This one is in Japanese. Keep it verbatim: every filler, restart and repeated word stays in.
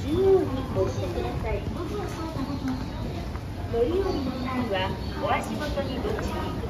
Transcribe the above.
自由に押してください。ご利用の際はお足元にご注意ください。